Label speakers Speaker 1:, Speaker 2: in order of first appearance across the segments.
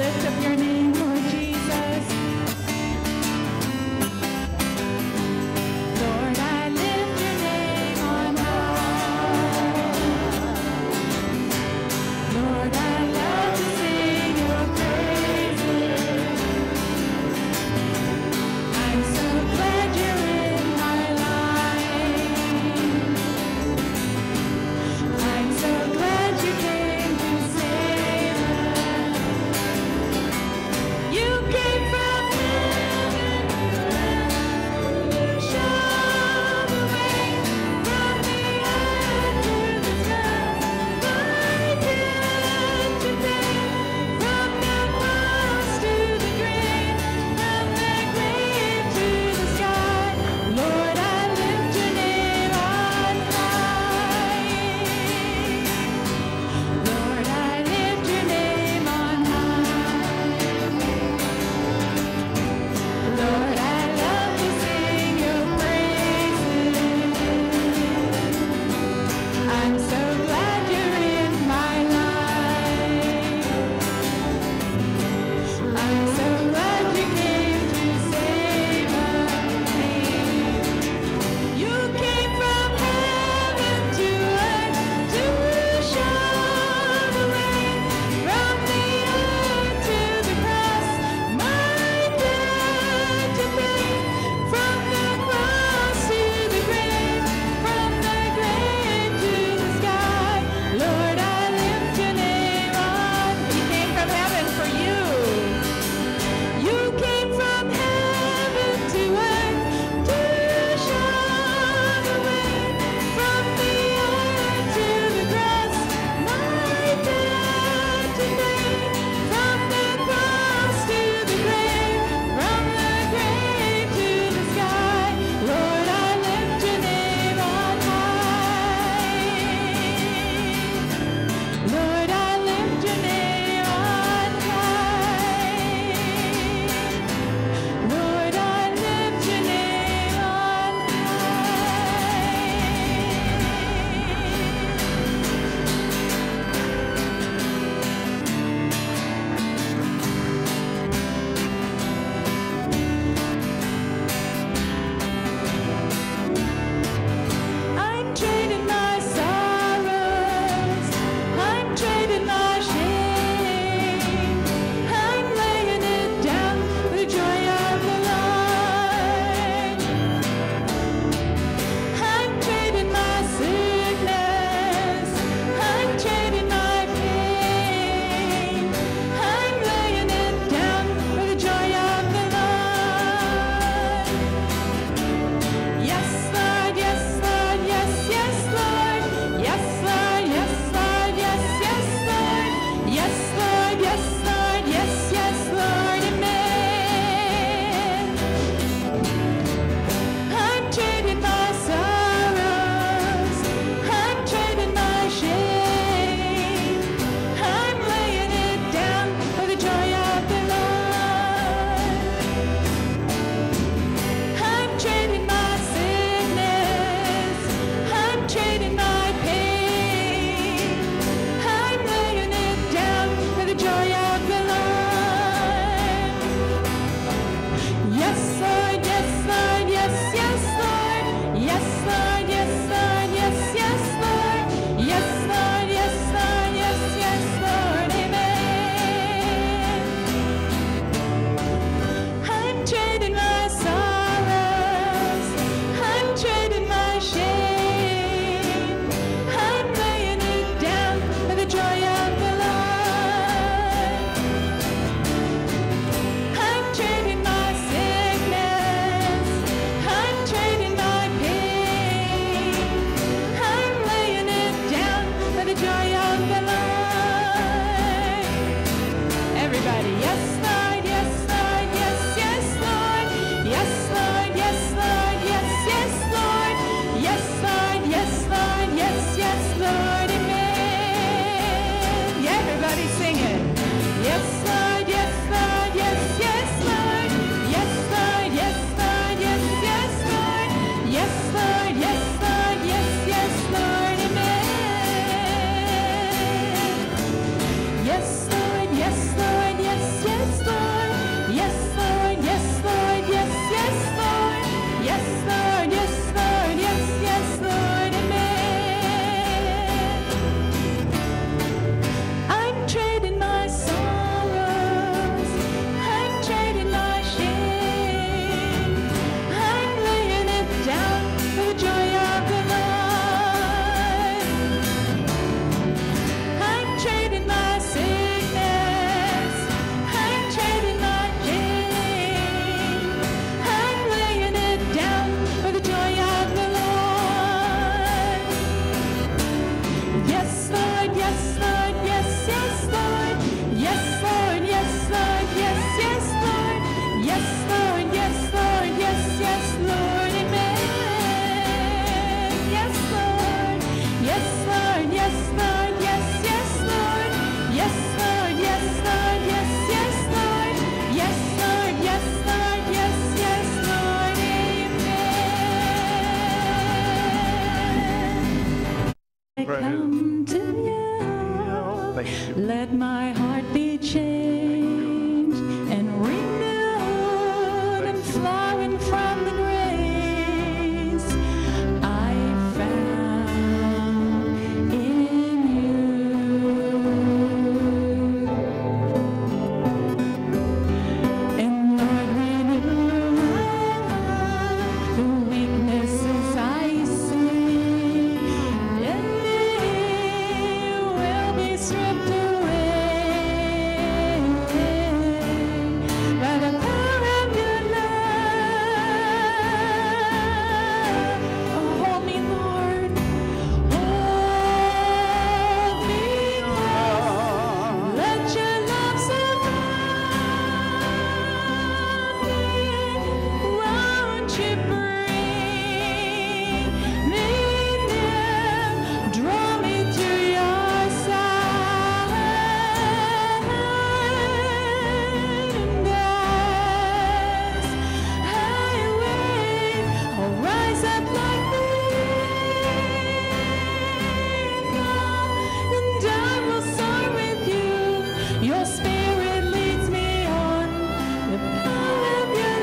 Speaker 1: lift up your name, Lord Jesus. Lord, I lift your name on high. Lord, I love to sing your praises. I'm so glad you're in my life. I'm so glad you came to save us. Let my heart be changed and renewed and flowing from the grace I found in you. And Lord, renew the weaknesses I see, and they will be stripped away by the power of your love. Oh, hold me, Lord. Hold me close. Let your love surround me. Won't you bring me near? Draw me to your side. And as I wait, I'll rise up like the eagle, and I will soar with you. Your spirit leads me on, the power of your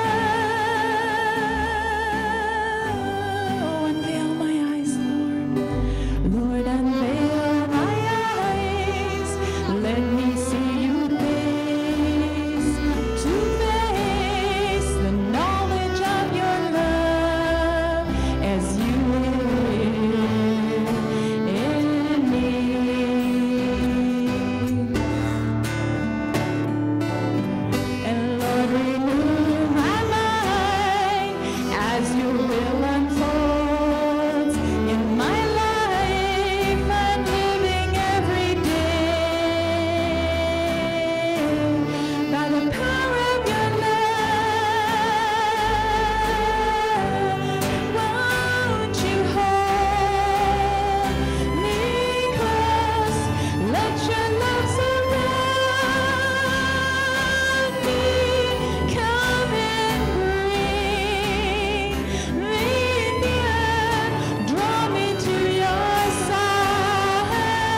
Speaker 1: love. Unveil my eyes, Lord. Lord, unveil my eyes. Let me see you face to face, the knowledge of your love as you live in me. And Lord, renew my mind as your will unfolds in my life. I'm living every day by the power of your love. Won't you hold me close? Let your love surround me. Come and bring me near. Draw me to your side.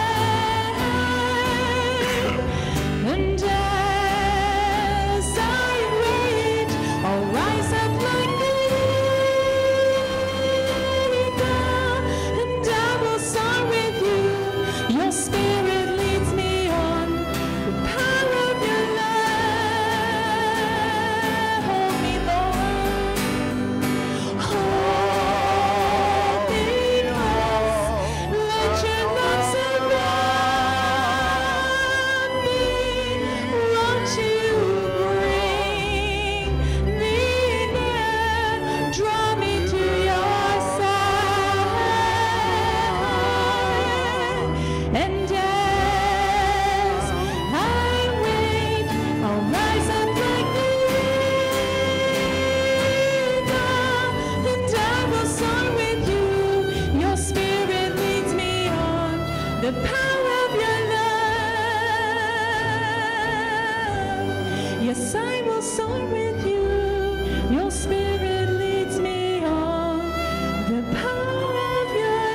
Speaker 1: And as I wait, I'll rise up like the eagle, and I will soar with you. Your spirit leads me on, the power of your love. Hold me, Lord. Hold me close. Let your love surround me. Won't you bring me near? Draw me to your side. And as I wait, I'll rise up like the eagle, and I will soar with you. Your spirit leads me on, the power of your love. Yes, I will soar with you. Your spirit leads me on, the power of your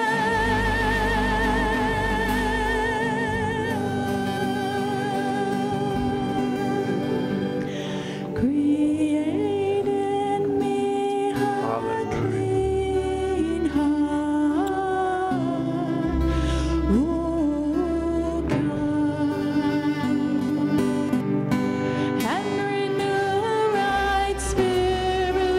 Speaker 1: love. Create in me a clean heart, oh God, and renew a right spirit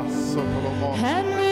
Speaker 2: Basso Tolomo.
Speaker 1: and